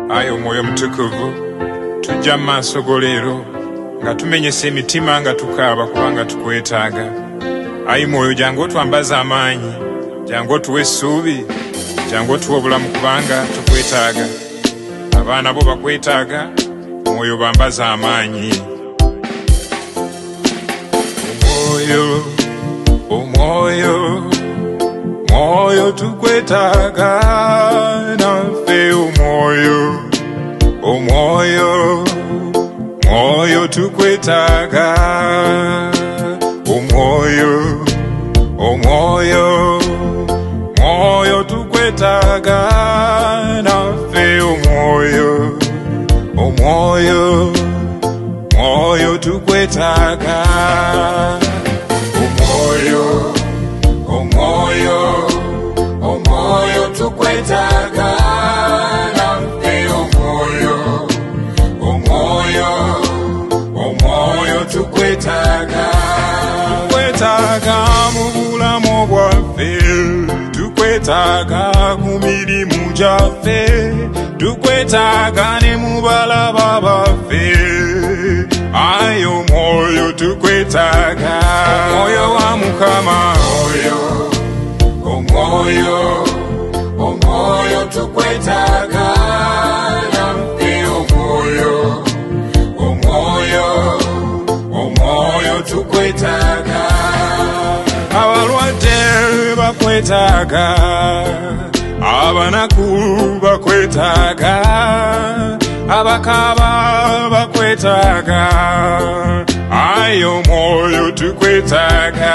Ayo Omwoyo Mutukuvu tujja maaso go leero nga tumenyesa emitima nga tukaaba kubanga tukwetaaga. Ayi Mwoyo jangu otwambaza amaanyi, jangu otuwe essuubi, jangu otuwe obulamu kubanga tukwetaaga. Abaana bo bakwetaaga, Omwoyo bambaza amaanyi. Omwoyo, Omwoyo, Omwoyo tukwetaaga naffe Omwoyo, Omwoyo, Omwoyo tukwetaaga. Omwoyo, Omwoyo, Omwoyo tukwetaaga naffe Omwoyo, Omwoyo, Omwoyo tukwetaaga. Omwoyo, Omwoyo, Omwoyo tukwetaaga naffe Omwoyo, Omwoyo, Omwoyo tukwetaaga. Tukwetaaga mu bulamu bwaffe, tukwetaaga ku mirimu gyaffe, tukwetaaga ne mu balaba baffe. Ayi Omwoyo tukwetaaga, Omwoyo wa Mukama. Omwoyo, Omwoyo tukwetaaga naffe Omwoyo, Omwoyo, Omwoyo tukwetaaga. Abalwadde bakwetaaga, abanaku bakwetaaga, abakaaba bakwetaaga. Ayi Omwoyo tukwetaaga.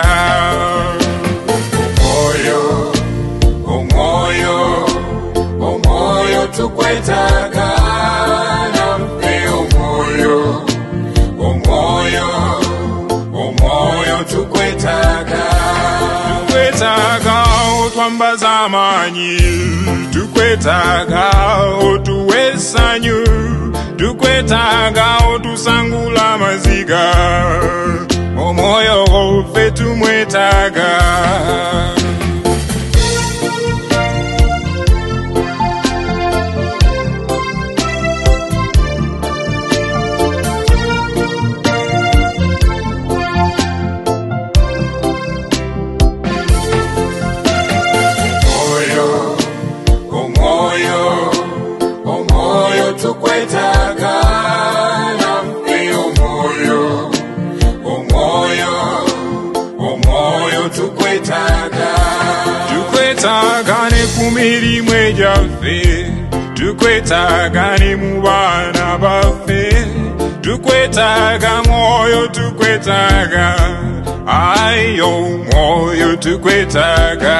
Omwoyo, Omwoyo, Omwoyo tukwetaaga naffe Omwoyo, Omwoyo, Omwoyo tukwetaaga. Tukwetaaga otwambaza amaanyi, tukwetaaga otuwe essanyu, tukwetaaga otusangula amaziga. Omwoyo waffe tumwetaaga. Tukwetaaga naffe Omwoyo, Omwoyo, Omwoyo tukwetaaga. Tukwetaaga ne ku mirimu egyaffe, tukwetaaga ne mu baana baffe, tukwetaaga Mwoyo tukwetaaga. Ayi Omwoyo tukwetaaga.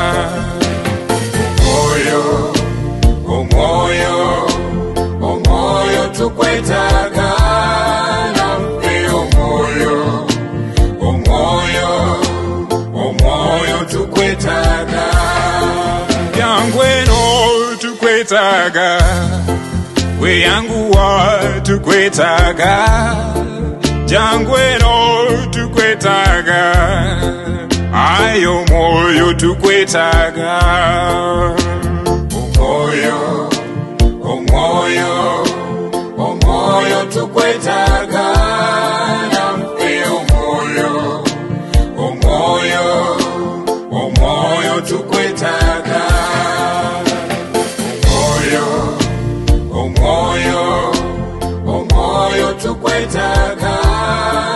Omwoyo, Omwoyo, Omwoyo tukwetaaga naffe Omwoyo, Omwoyo, Omwoyo tukwetaaga. Jangu eno tukwetaaga, weyanguwa tukwetaaga, jangu eno tukwetaaga. Ayi Omwoyo tukwetaaga. Omwoyo, Omwoyo, Omwoyo tukwetaaga naffe Omwoyo, Omwoyo, Omwoyo tukwetaaga. Omwoyo, Omwoyo, Omwoyo tukwetaaga.